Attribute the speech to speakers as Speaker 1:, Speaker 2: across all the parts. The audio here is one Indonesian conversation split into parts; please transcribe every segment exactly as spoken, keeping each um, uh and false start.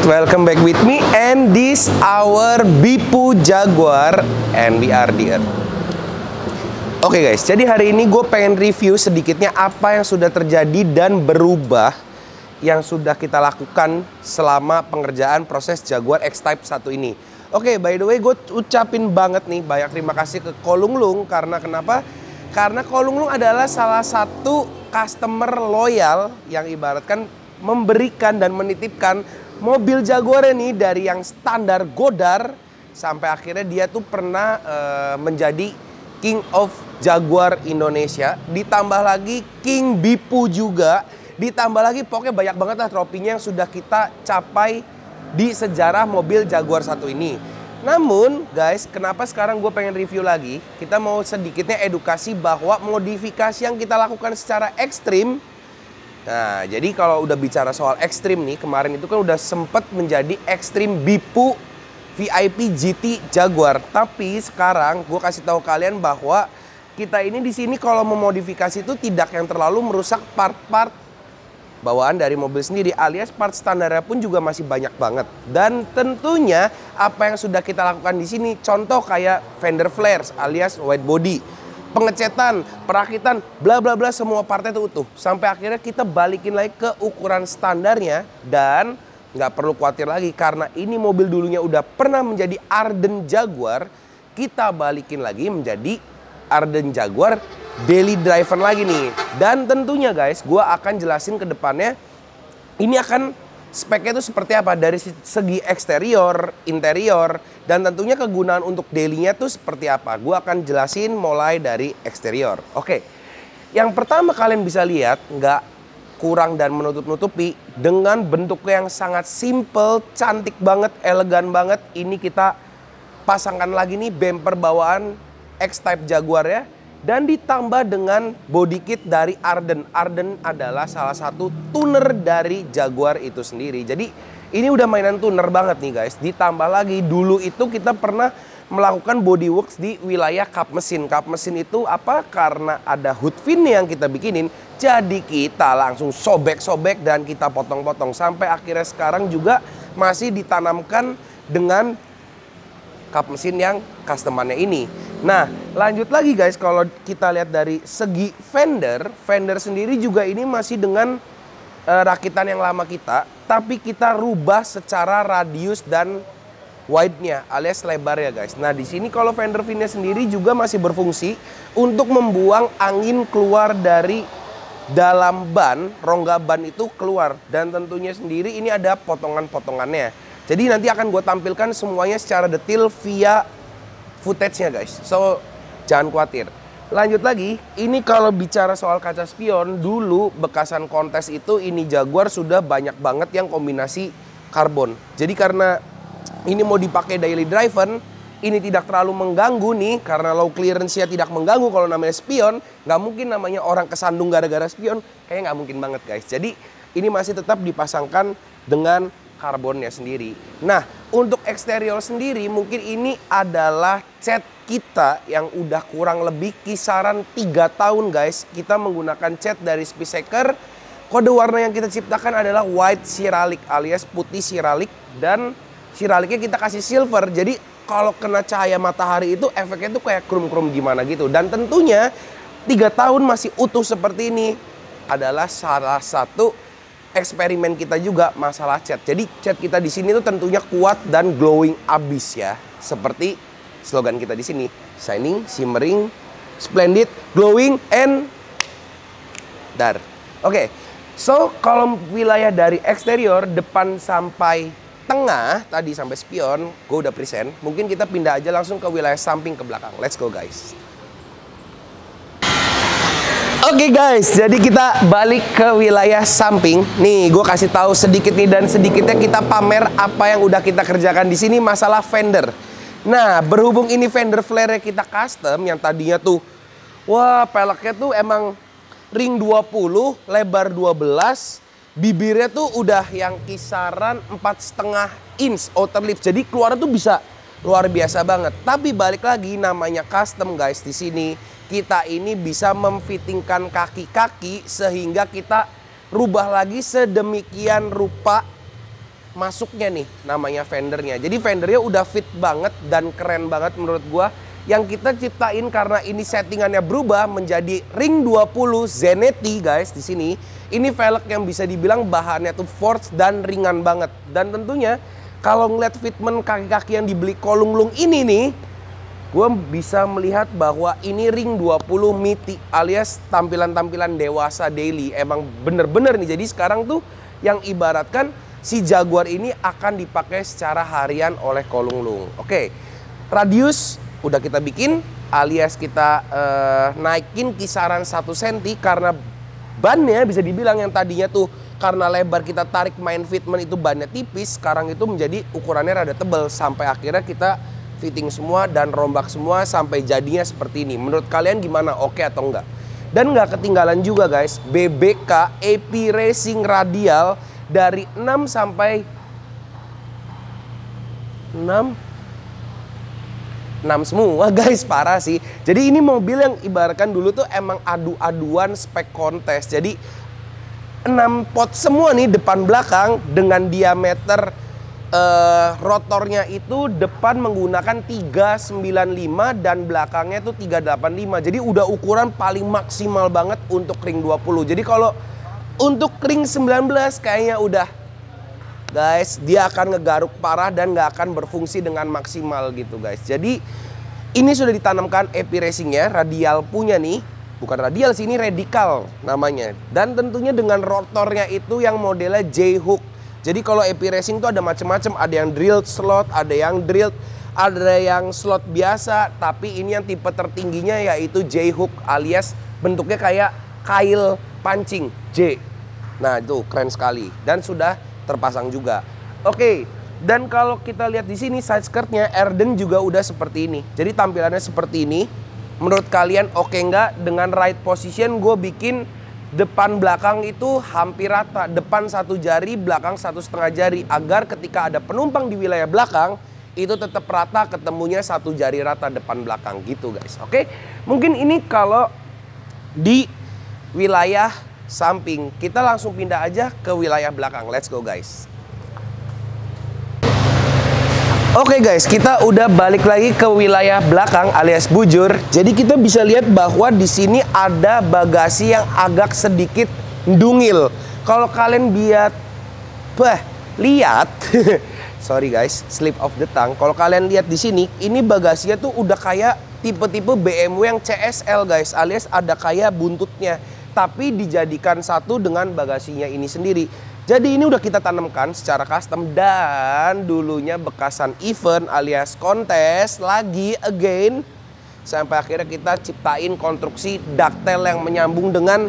Speaker 1: welcome back with me and this our Bipu Jaguar and we are the Earth. Oke okay guys, jadi hari ini gue pengen review sedikitnya apa yang sudah terjadi dan berubah yang sudah kita lakukan selama pengerjaan proses Jaguar X-Type satu ini. Oke, okay, by the way gue ucapin banget nih banyak terima kasih ke Kolunglung. Karena kenapa? Karena Kolunglung adalah salah satu customer loyal yang ibaratkan memberikan dan menitipkan mobil Jaguar ini dari yang standar Godar sampai akhirnya dia tuh pernah uh, menjadi King of Jaguar Indonesia. Ditambah lagi King Bipu juga. Ditambah lagi pokoknya banyak banget lah tropinya yang sudah kita capai di sejarah mobil Jaguar satu ini. Namun guys, kenapa sekarang gue pengen review lagi? Kita mau sedikitnya edukasi bahwa modifikasi yang kita lakukan secara ekstrim. Nah, jadi kalau udah bicara soal ekstrim nih, kemarin itu kan udah sempet menjadi ekstrim Bipu V I P G T Jaguar. Tapi sekarang gue kasih tahu kalian bahwa kita ini di sini kalau memodifikasi itu tidak yang terlalu merusak part-part bawaan dari mobil sendiri, alias part standarnya pun juga masih banyak banget. Dan tentunya apa yang sudah kita lakukan di sini, contoh kayak fender flares alias white body, pengecetan, perakitan, bla bla bla, semua partnya itu utuh. Sampai akhirnya kita balikin lagi ke ukuran standarnya. Dan nggak perlu khawatir lagi karena ini mobil dulunya udah pernah menjadi Arden Jaguar. Kita balikin lagi menjadi Arden Jaguar daily driver lagi nih. Dan tentunya guys, gue akan jelasin ke depannya ini akan speknya itu seperti apa dari segi eksterior, interior, dan tentunya kegunaan untuk daily-nya tuh seperti apa. Gue akan jelasin mulai dari eksterior. Oke, yang pertama kalian bisa lihat nggak kurang dan menutup-nutupi dengan bentuknya yang sangat simple, cantik banget, elegan banget. Ini kita pasangkan lagi nih bumper bawaan X-Type Jaguar ya. Dan ditambah dengan body kit dari Arden. Arden adalah salah satu tuner dari Jaguar itu sendiri. Jadi ini udah mainan tuner banget nih guys. Ditambah lagi dulu itu kita pernah melakukan bodyworks di wilayah kap mesin. Kap mesin itu apa? Karena ada hood fin yang kita bikinin. Jadi kita langsung sobek-sobek dan kita potong-potong. Sampai akhirnya sekarang juga masih ditanamkan dengan kap mesin yang customannya ini. Nah, lanjut lagi guys, kalau kita lihat dari segi fender, fender sendiri juga ini masih dengan uh, rakitan yang lama kita, tapi kita rubah secara radius dan wide-nya alias lebarnya guys. Nah, di sini kalau fender finnya sendiri juga masih berfungsi untuk membuang angin keluar dari dalam ban, rongga ban itu keluar. Dan tentunya sendiri ini ada potongan-potongannya. Jadi nanti akan gue tampilkan semuanya secara detail via footage-nya guys. So, jangan khawatir. Lanjut lagi, ini kalau bicara soal kaca spion, dulu bekasan kontes itu ini Jaguar sudah banyak banget yang kombinasi karbon. Jadi karena ini mau dipakai daily driver, ini tidak terlalu mengganggu nih. Karena low clearance-nya tidak mengganggu kalau namanya spion. Nggak mungkin namanya orang kesandung gara-gara spion. Kayaknya nggak mungkin banget guys. Jadi ini masih tetap dipasangkan dengan karbonnya sendiri. Nah, untuk eksterior sendiri mungkin ini adalah cat kita yang udah kurang lebih kisaran tiga tahun guys. Kita menggunakan cat dari Spyseeker. Kode warna yang kita ciptakan adalah white ceramic alias putih ceramic. Dan ceramic-nya kita kasih silver. Jadi kalau kena cahaya matahari itu efeknya tuh kayak krum-krum gimana gitu. Dan tentunya tiga tahun masih utuh seperti ini adalah salah satu eksperimen kita juga masalah cat. Jadi cat kita di sini tuh tentunya kuat dan glowing abis ya. Seperti slogan kita di sini, shining, shimmering, splendid, glowing, and dar. Oke, okay. So kalau wilayah dari eksterior depan sampai tengah tadi sampai spion, gue udah present. Mungkin kita pindah aja langsung ke wilayah samping ke belakang. Let's go guys. Oke okay guys, jadi kita balik ke wilayah samping. Nih, gue kasih tahu sedikit nih dan sedikitnya kita pamer apa yang udah kita kerjakan di sini masalah fender. Nah, berhubung ini fender flare kita custom yang tadinya tuh, wah peleknya tuh emang ring dua puluh, lebar dua belas, bibirnya tuh udah yang kisaran empat koma lima inch outer lift. Jadi keluar tuh bisa luar biasa banget. Tapi balik lagi namanya custom guys di sini. Kita ini bisa memfittingkan kaki-kaki sehingga kita rubah lagi sedemikian rupa masuknya nih namanya fendernya. Jadi fendernya udah fit banget dan keren banget menurut gua. Yang kita ciptain karena ini settingannya berubah menjadi ring dua puluh Zenetti guys di sini. Ini velg yang bisa dibilang bahannya tuh forged dan ringan banget. Dan tentunya kalau ngeliat fitment kaki-kaki yang dibeli Kolunglung ini nih, gue bisa melihat bahwa ini ring dua puluh Miti alias tampilan-tampilan dewasa daily. Emang bener-bener nih. Jadi sekarang tuh yang ibaratkan si Jaguar ini akan dipakai secara harian oleh Kolunglung. Oke, radius udah kita bikin alias kita uh, naikin kisaran satu senti karena bannya bisa dibilang yang tadinya tuh karena lebar kita tarik main fitment itu bannya tipis, sekarang itu menjadi ukurannya rada tebal sampai akhirnya kita fitting semua dan rombak semua sampai jadinya seperti ini. Menurut kalian gimana? Oke atau enggak? Dan nggak ketinggalan juga guys, B B K A P Racing radial dari enam sampai enam enam semua guys, parah sih. Jadi ini mobil yang ibaratkan dulu tuh emang adu-aduan spek kontes. Jadi enam pot semua nih depan belakang dengan diameter uh, rotornya itu depan menggunakan tiga sembilan lima dan belakangnya tuh tiga delapan lima. Jadi udah ukuran paling maksimal banget untuk ring dua puluh. Jadi kalau untuk ring sembilan belas kayaknya udah guys, dia akan ngegaruk parah dan nggak akan berfungsi dengan maksimal gitu guys. Jadi ini sudah ditanamkan A P Racingnya, radial punya nih. Bukan radial sih, ini radical namanya. Dan tentunya dengan rotornya itu yang modelnya J-hook. Jadi kalau A P Racing tuh ada macam-macam. Ada yang drilled slot, ada yang drilled, ada yang slot biasa. Tapi ini yang tipe tertingginya yaitu J-hook alias bentuknya kayak kail pancing J. Nah itu keren sekali dan sudah terpasang juga. Oke, dan kalau kita lihat di sini side skirtnya Erden juga udah seperti ini. Jadi tampilannya seperti ini. Menurut kalian oke nggak? Dengan right position gue bikin depan belakang itu hampir rata. Depan satu jari, belakang satu setengah jari. Agar ketika ada penumpang di wilayah belakang itu tetap rata, ketemunya satu jari rata depan belakang gitu guys. Oke, mungkin ini kalau di wilayah samping. Kita langsung pindah aja ke wilayah belakang. Let's go guys. Oke guys, kita udah balik lagi ke wilayah belakang alias bujur. Jadi kita bisa lihat bahwa di sini ada bagasi yang agak sedikit dungil. Kalau kalian biar bah, lihat sorry guys, slip of the tongue. Kalau kalian lihat di sini, ini bagasinya tuh udah kayak tipe-tipe B M W yang C S L guys, alias ada kayak buntutnya. Tapi dijadikan satu dengan bagasinya ini sendiri. Jadi ini udah kita tanamkan secara custom dan dulunya bekasan event alias kontes lagi again. Sampai akhirnya kita ciptain konstruksi ductile yang menyambung dengan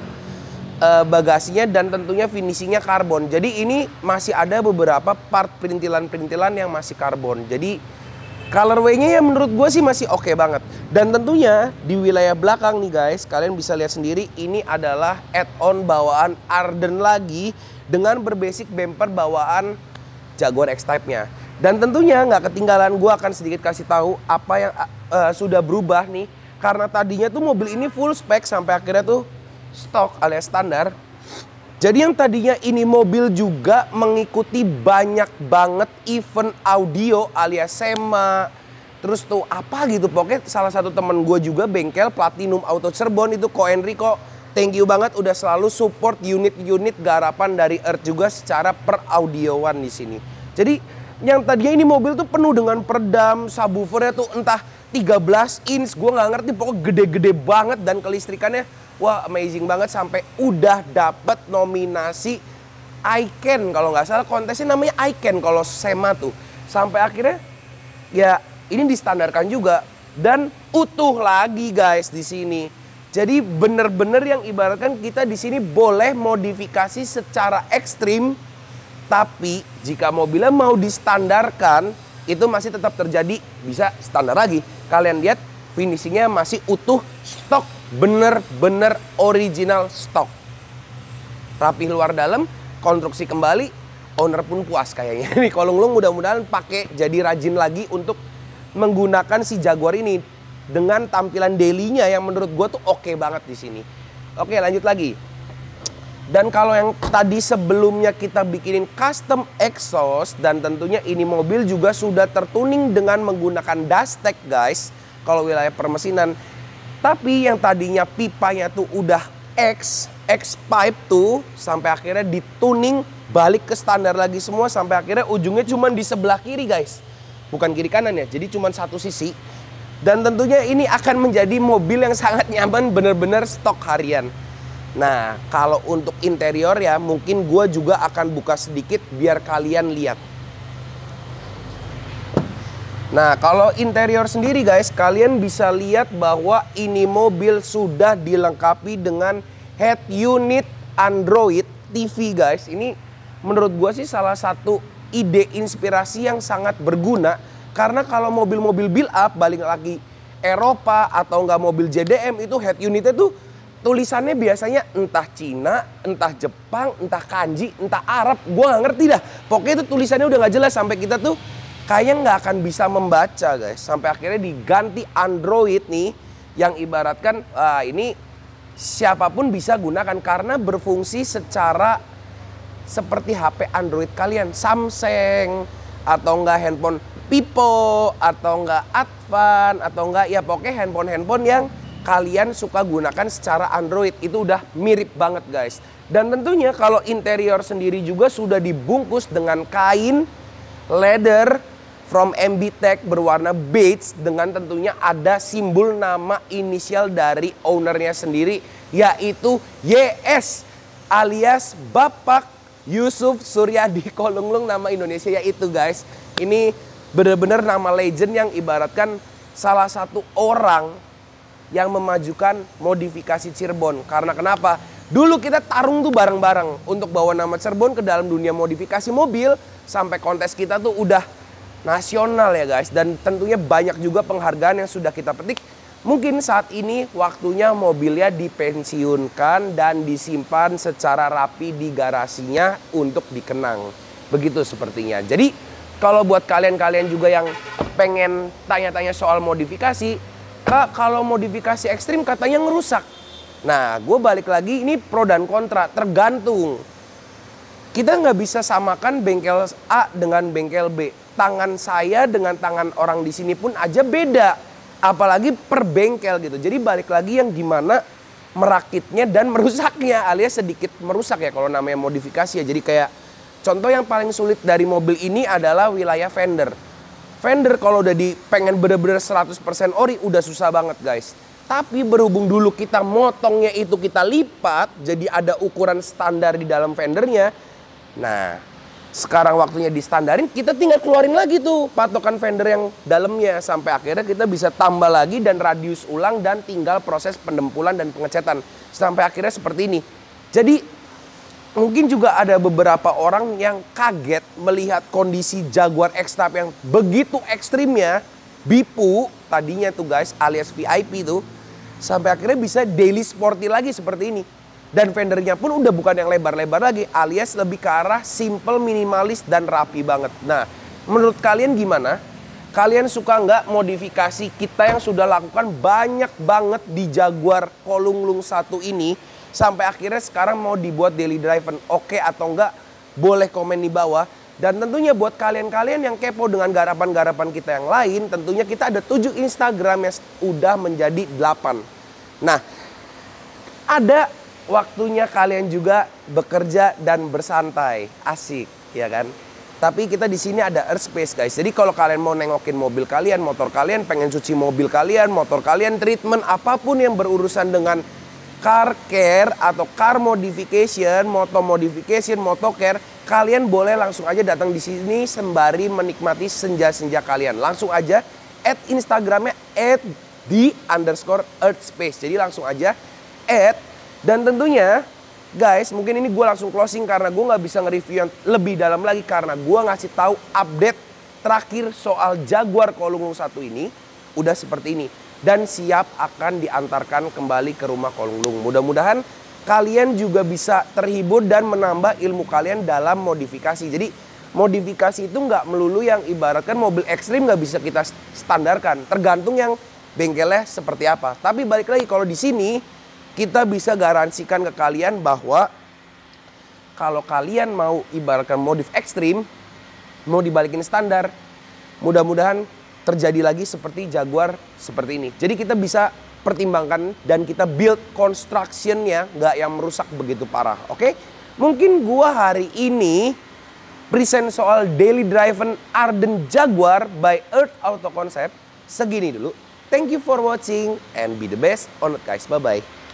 Speaker 1: uh, bagasinya dan tentunya finishingnya karbon. Jadi ini masih ada beberapa part perintilan-perintilan yang masih karbon. Jadi colorway-nya ya menurut gue sih masih oke banget. Dan tentunya di wilayah belakang nih guys, kalian bisa lihat sendiri ini adalah add-on bawaan Arden lagi dengan berbasic bumper bawaan Jaguar X-Type-nya. Dan tentunya nggak ketinggalan, gue akan sedikit kasih tahu apa yang uh, sudah berubah nih. Karena tadinya tuh mobil ini full spec sampai akhirnya tuh stok alias standar. Jadi yang tadinya ini mobil juga mengikuti banyak banget event audio alias SEMA. Terus tuh apa gitu, pokoknya salah satu temen gue juga bengkel Platinum Auto Cirebon itu Ko Enrico. Thank you banget udah selalu support unit-unit garapan dari Earth juga secara peraudioan di sini. Jadi yang tadinya ini mobil tuh penuh dengan peredam, subwoofernya tuh entah tiga belas inch, gue nggak ngerti, pokoknya gede-gede banget dan kelistrikannya wah amazing banget sampai udah dapet nominasi Icon kalau nggak salah, kontesnya namanya Icon kalau SEMA tuh. Sampai akhirnya ya ini distandarkan juga dan utuh lagi guys di sini. Jadi bener-bener yang ibaratkan kita di sini boleh modifikasi secara ekstrim, tapi jika mobilnya mau distandarkan itu masih tetap terjadi bisa standar lagi. Kalian lihat finishingnya masih utuh, stok, bener-bener original stok. Rapi luar dalam, konstruksi kembali, owner pun puas kayaknya. Ini Kolunglung mudah-mudahan pakai jadi rajin lagi untuk menggunakan si Jaguar ini dengan tampilan daily-nya yang menurut gue tuh oke banget di sini. Oke, lanjut lagi. Dan kalau yang tadi sebelumnya kita bikinin custom exhaust, dan tentunya ini mobil juga sudah tertuning dengan menggunakan Dustech guys, kalau wilayah permesinan. Tapi yang tadinya pipanya tuh udah X, X pipe tuh, sampai akhirnya dituning balik ke standar lagi semua, sampai akhirnya ujungnya cuma di sebelah kiri guys. Bukan kiri kanan ya, jadi cuma satu sisi. Dan tentunya ini akan menjadi mobil yang sangat nyaman, bener-bener stok harian. Nah, kalau untuk interior ya, mungkin gue juga akan buka sedikit biar kalian lihat. Nah, kalau interior sendiri guys, kalian bisa lihat bahwa ini mobil sudah dilengkapi dengan head unit Android T V guys. Ini menurut gue sih salah satu ide inspirasi yang sangat berguna. Karena kalau mobil-mobil build up, balik lagi Eropa atau enggak mobil J D M, itu head unitnya tuh tulisannya biasanya entah Cina, entah Jepang, entah kanji, entah Arab. Gue gak ngerti dah. Pokoknya itu tulisannya udah gak jelas. Sampai kita tuh kayaknya nggak akan bisa membaca guys. Sampai akhirnya diganti Android nih. Yang ibaratkan ah, ini siapapun bisa gunakan. Karena berfungsi secara seperti H P Android kalian. Samsung atau enggak handphone Vivo atau enggak Advan atau enggak ya pokoknya handphone-handphone yang kalian suka gunakan secara Android. Itu udah mirip banget guys. Dan tentunya kalau interior sendiri juga sudah dibungkus dengan kain leather from M B Tech berwarna beige, dengan tentunya ada simbol nama inisial dari ownernya sendiri, yaitu Y S alias Bapak Yusuf Suryadi Kolunglung, nama Indonesia yaitu guys. Ini benar-benar nama legend yang ibaratkan salah satu orang yang memajukan modifikasi Cirebon. Karena kenapa? Dulu kita tarung tuh bareng-bareng untuk bawa nama Cirebon ke dalam dunia modifikasi mobil. Sampai kontes kita tuh udah nasional ya guys. Dan tentunya banyak juga penghargaan yang sudah kita petik. Mungkin saat ini waktunya mobilnya dipensiunkan dan disimpan secara rapi di garasinya untuk dikenang. Begitu sepertinya. Jadi kalau buat kalian-kalian juga yang pengen tanya-tanya soal modifikasi, Kak, kalau modifikasi ekstrim katanya ngerusak. Nah, gue balik lagi, ini pro dan kontra, tergantung. Kita nggak bisa samakan bengkel A dengan bengkel B. Tangan saya dengan tangan orang di sini pun aja beda. Apalagi per bengkel gitu. Jadi balik lagi yang gimana merakitnya dan merusaknya, alias sedikit merusak ya kalau namanya modifikasi ya. Jadi kayak contoh yang paling sulit dari mobil ini adalah wilayah fender. Fender kalau udah di pengen bener-bener seratus persen ori udah susah banget guys. Tapi berhubung dulu kita motongnya itu kita lipat, jadi ada ukuran standar di dalam fendernya. Nah, sekarang waktunya distandarin, kita tinggal keluarin lagi tuh patokan fender yang dalamnya. Sampai akhirnya kita bisa tambah lagi dan radius ulang dan tinggal proses pendempulan dan pengecetan. Sampai akhirnya seperti ini. Jadi mungkin juga ada beberapa orang yang kaget melihat kondisi Jaguar X-Type yang begitu ekstrimnya. Bipu tadinya tuh guys alias V I P tuh. Sampai akhirnya bisa daily sporty lagi seperti ini. Dan fendernya pun udah bukan yang lebar-lebar lagi, alias lebih ke arah simple, minimalis, dan rapi banget. Nah, menurut kalian gimana? Kalian suka nggak modifikasi kita yang sudah lakukan banyak banget di Jaguar Kolunglung satu ini? Sampai akhirnya sekarang mau dibuat daily driven, oke atau enggak? Boleh komen di bawah. Dan tentunya buat kalian-kalian yang kepo dengan garapan-garapan kita yang lain, tentunya kita ada tujuh Instagram yang udah menjadi delapan. Nah, ada waktunya kalian juga bekerja dan bersantai, asik, ya kan? Tapi kita di sini ada earth space guys. Jadi kalau kalian mau nengokin mobil kalian, motor kalian, pengen cuci mobil kalian, motor kalian, treatment apapun yang berurusan dengan car care atau car modification, moto modification, moto care, kalian boleh langsung aja datang di sini sembari menikmati senja-senja kalian. Langsung aja add Instagramnya at the underscore earth space. Jadi langsung aja add. Dan tentunya guys, mungkin ini gue langsung closing karena gue nggak bisa nge-review yang lebih dalam lagi karena gue ngasih tahu update terakhir soal Jaguar Kolunglung satu ini udah seperti ini dan siap akan diantarkan kembali ke rumah Kolunglung. Mudah-mudahan kalian juga bisa terhibur dan menambah ilmu kalian dalam modifikasi. Jadi modifikasi itu nggak melulu yang ibaratkan mobil ekstrim nggak bisa kita standarkan. Tergantung yang bengkelnya seperti apa. Tapi balik lagi kalau di sini kita bisa garansikan ke kalian bahwa kalau kalian mau ibaratkan modif ekstrim, mau dibalikin standar, mudah-mudahan terjadi lagi seperti Jaguar seperti ini. Jadi kita bisa pertimbangkan dan kita build construction-nya nggak yang merusak begitu parah. Oke? Mungkin gua hari ini present soal daily driven Arden Jaguar by Earth Auto Concept segini dulu. Thank you for watching and be the best on it guys. Bye-bye.